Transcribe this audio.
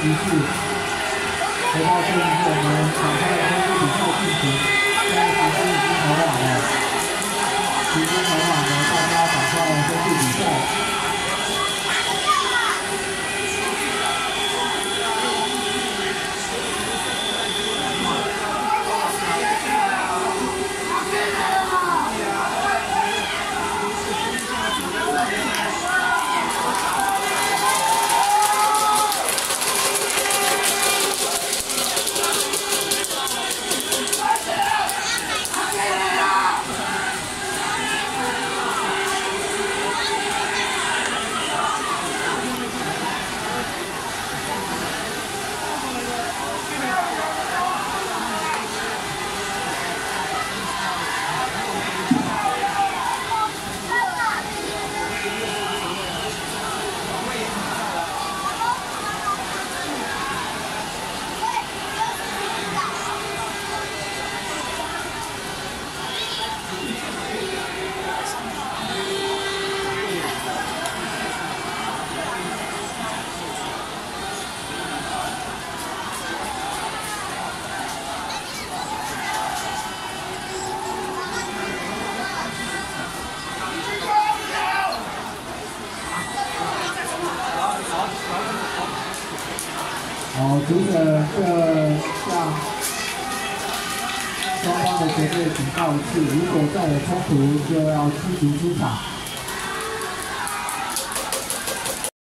局势。回到这一刻，我们场上的分数比赛进行，现在时间已经很晚了，时间很晚了，大家赶快分数比赛。 好，主审这向双方的球队警告一次，如果再有冲突，就要驱逐出场。